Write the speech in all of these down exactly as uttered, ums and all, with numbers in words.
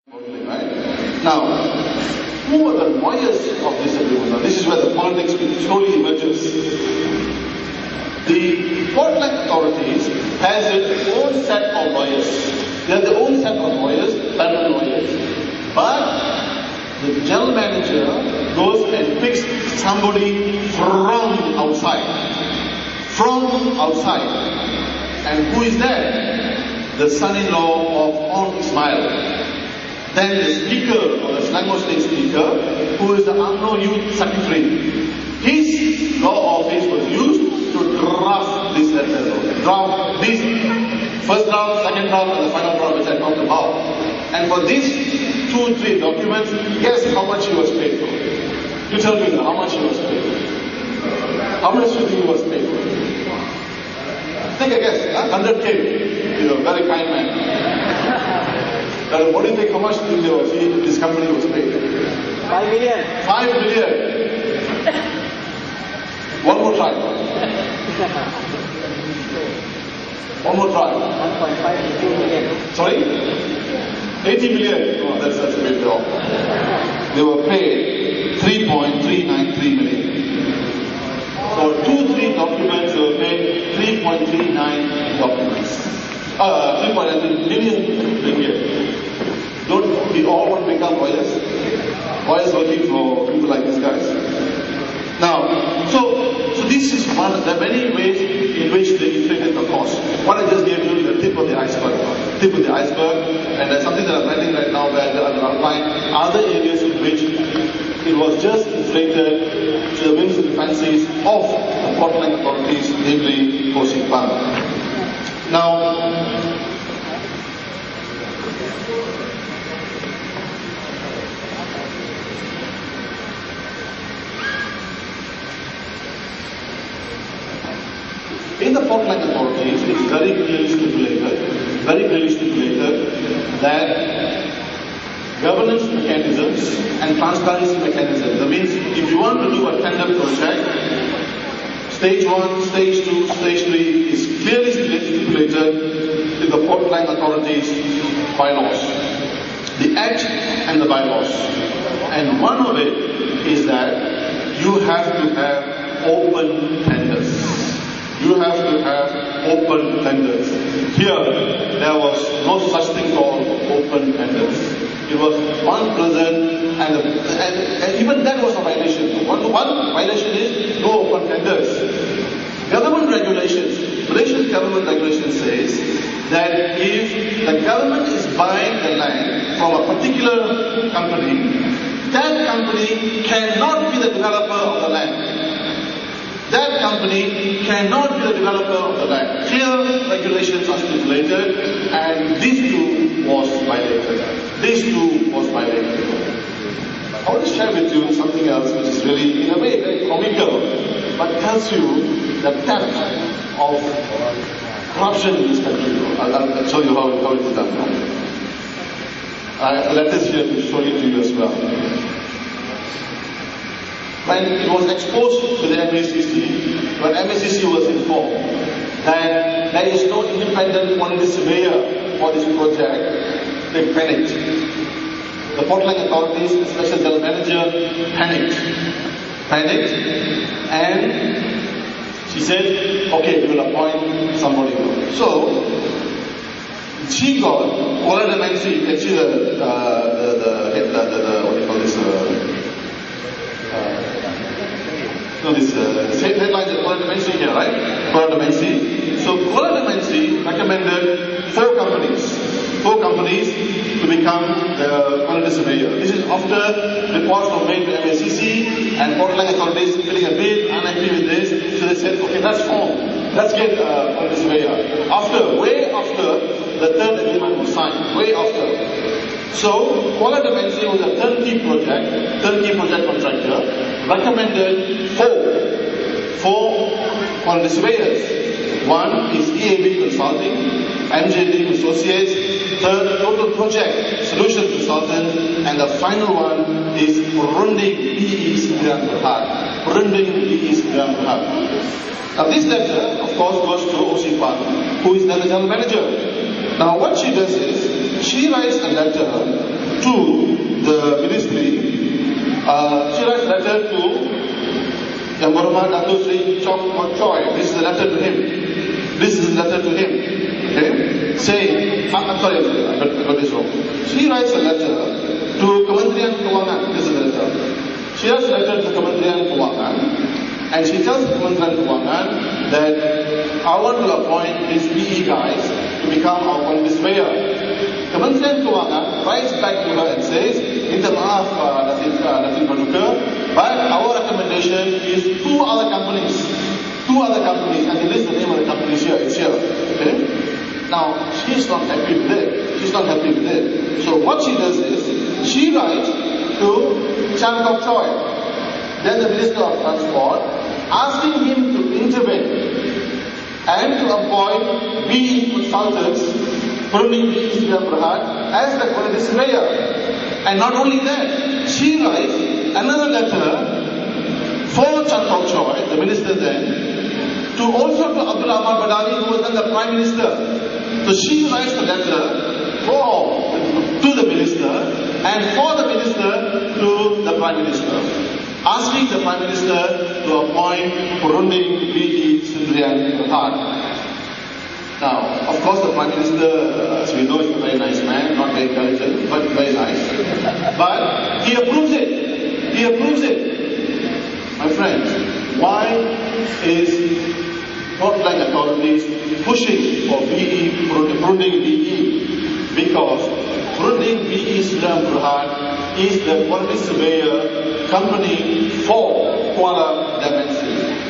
Right? Now, who are the lawyers of this agreement? Now, this is where the politics slowly emerges. The Port Klang authorities has its own set of lawyers. They have their own set of lawyers, federal lawyers. But the general manager goes and picks somebody from outside. From outside. And who is that? The son-in-law of On Ismail. Then the speaker, or the Selangor State Speaker, who is the U M N O Youth Secretary. His law office was used to draft this letter, draft this first draft, second draft, and the final draft which I talked about. And for these two, three documents, guess how much he was paid for? You tell me how much he was paid for. How much do you think he was paid for? Take a guess, huh? one hundred K. You know, very kind man. Uh, what do you think? How much do you think he, this company was paid? Five million. Five million. One more try. One more try. One point five to two million. Sorry? Eighty million. Oh, that's that's a bit wrong. They were paid three point three nine three million. For two, three documents, they were paid three point three nine documents. Uh, three point nine million ringgit. Don't we all want to become lawyers? Lawyers working for people like these guys. Now, so so this is one of the many ways in which they inflated the cost. What I just gave you is the tip of the iceberg. Tip of the iceberg, and there's something that I'm writing right now where I will outline other areas in which it was just inflated to the whims and fancies of the Port Klang authorities, namely Kosik Bank. Now, in the Port Klang authorities, it's very clearly stipulated, very clearly stipulated that governance mechanisms and transparency mechanisms. That means if you want to do a tender project, Stage one, stage two, stage three is clearly stipulated in the Port Klang authorities bylaws, the Act and the bylaws. And one of it is that you have to have open tenders. You have to have open tenders. Here, there was no such thing called open tenders. It was one person, and, the, and, and even that was a violation. One, one violation is no open tenders. Government regulations, Malaysian government regulation says that if the government is buying the land from a particular company, that company cannot be the developer of the land. That company cannot be the developer of the land. Clear regulations are stipulated, and this too was violated. This too was violated. I want to share with you something else which is really, in a way, very comical, but tells you the depth of corruption in this country. I'll, I'll show you how, how it is done. Uh, let us here to show it to you as well. When it was exposed to the M A C C, when M A C C was informed that there is no independent quantity surveyor for this project, they panicked. The Port Klang authorities, especially the manager, panicked. Panicked, and she said, okay, we will appoint somebody. So, she got Kuala Dimensi, you can see the, uh, the, the, the, the, the, what do you call this, uh, No, this uh, headline is Kuala Dimensi here, right? Kuala Dimensi. So Kuala Dimensi recommended four companies, four companies to become the quantity surveyor. This is after reports were made to M A C C and Port Klang authorities filling a bid, unhappy with this. So they said, okay, let's form, let's get a quantity surveyor. After, way after the third agreement was signed, way after. So, Kuala Dimensi was a turnkey project, turnkey project contractor, recommended four, four quantity surveyors. One is E A B Consulting, M J D Associates, third Total Project Solutions Consultant, and the final one is Perunding B E Sdn Bhd. Perunding B E Sdn Bhd. Now this letter, of course, goes to O C Pan, who is now the general manager. Now what she does is, she writes a letter to the ministry. Uh, she writes a letter to Yang Berhormat Datuk Seri Chong Kok Choi. This is a letter to him. This is a letter to him. Okay? Saying, I'm, I'm sorry, I got, I got this wrong. She writes a letter to Kementerian Kewangan. This is the letter. She writes a letter to Kementerian Kewangan. And she tells Kementerian Kewangan that I want to appoint these B E guys to become our quality surveyor. Kementerian Kewangan writes back to her and says, Minta maaf uh, Datin uh, Paduka, but our recommendation is two other companies. Two other companies, and they list the name of the companies here, it's here. Okay? Now, she's not happy with it. She's not happy with it. So what she does is, she writes to Chan Kok Choi, then the Minister of Transport, asking him to intervene and to appoint B E consultants, Perunding B E Sdn Bhd, as the quality surveyor. And not only that, she writes another letter for Chan Kok Choi, the minister then, to also to Abdul Ahmad Badawi, who was then the Prime Minister. So she writes a letter for, to the minister and for the minister to the Prime Minister, asking the Prime Minister to appoint Perunding B E Sdn Bhd. Now, of course, the Prime Minister, as we know, is a very nice man, not very intelligent, but very nice. But he approves it. He approves it. My friends, why is Port Klang authorities pushing for B E, Perunding B E? Because Perunding B E Sdn Bhd is the quality surveyor company for Kuala Dimensi.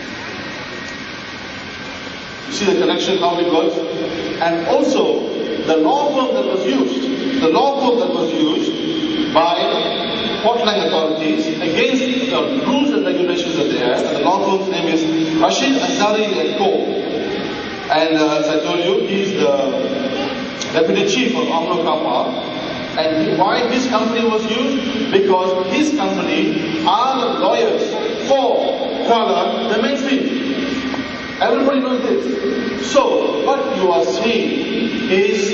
You see the connection, how it works? And also, the law firm that was used, the law firm that was used by Port Klang authorities against the rules and regulations that they have, and the law firm's name is Rashid Azari and Co. And uh, as I told you, he is the Deputy Chief of UMNO Kappa. And why his company was used? Because his company are the lawyers for Kuala Dimensi. Everybody knows this. So, what you are seeing is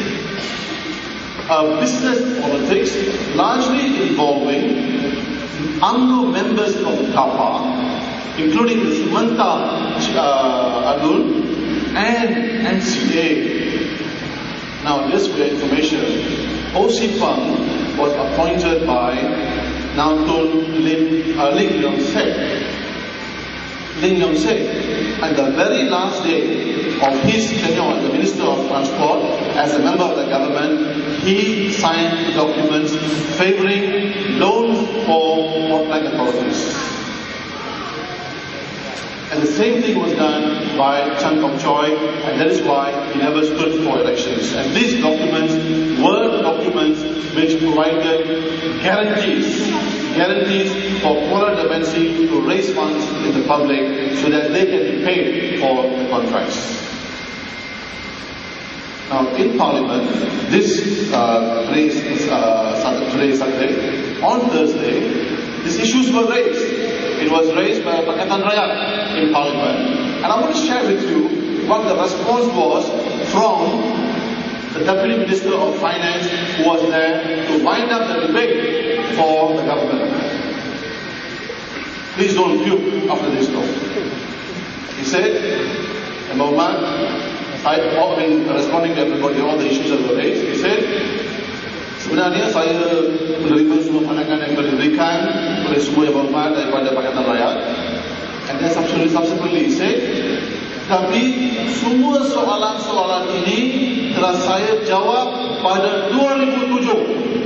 a business politics largely involving UMNO members of Kappa, including the Sumanta uh, Arun and N C A. Now, just for your information, O C Pang was appointed by Nautun Lim, uh, Ling Yong Sek. Ling Yong Sek. And the very last day of his tenure as the Minister of Transport, as a member of the government, he signed documents favouring loans for Port Klang authorities. And the same thing was done by Chan Kok Choi, and that is why he never stood for elections. And these documents were documents which provided guarantees, guarantees for Kuala Dimensi to raise funds in the public so that they can be paid for the contracts. Now, in Parliament, this uh, today's, uh, today's Saturday, on Thursday, these issues were raised. It was raised by Pakatan Rakyat in Parliament. And I want to share with you what the response was from the Deputy Minister of Finance, who was there to wind up the debate for the government. Please don't puke after this talk. He said, Number one, I, in responding to everybody, all the issues that were raised, he said, sebenarnya saya menerima semua pandangan yang diberikan oleh semua yang berhormat daripada Pakatan Rakyat. And then subsequently, subsequently he said, tapi semua soalan-soalan ini telah saya jawab pada dua ribu tujuh.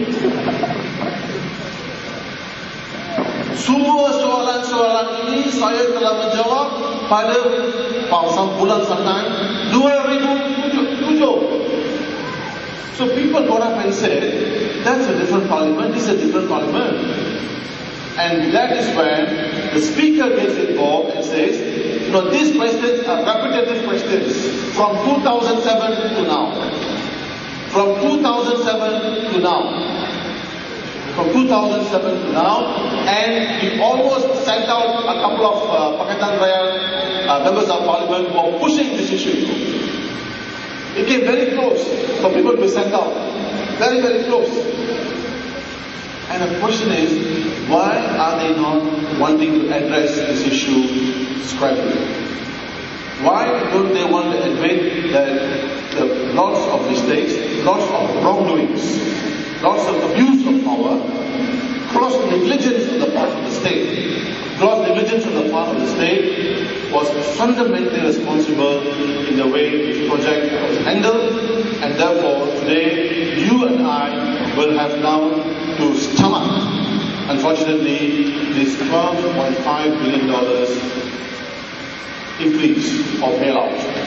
Semua soalan-soalan ini saya telah menjawab pada bulan Saban dua ribu tujuh. So people got up and said, that's a different parliament, this is a different parliament. And that is when the speaker gets involved and says, you know, these questions are repetitive questions from two thousand seven to now. From two thousand seven to now. From two thousand seven to now. And he almost sent out a couple of uh, Pakatan Rakyat uh, members of parliament who are pushing this issue. It came very close for people to be sent out. Very, very close. And the question is, why are they not wanting to address this issue squarely? Why don't they want to admit that the lots of mistakes, lots of wrongdoings, lots of abuse of power, gross negligence on the part of the state, gross negligence on the part of the state was fundamentally responsible in the way this project was handled, and therefore today you and I will have now to stomach, unfortunately, this twelve point five billion dollars increase or bailout.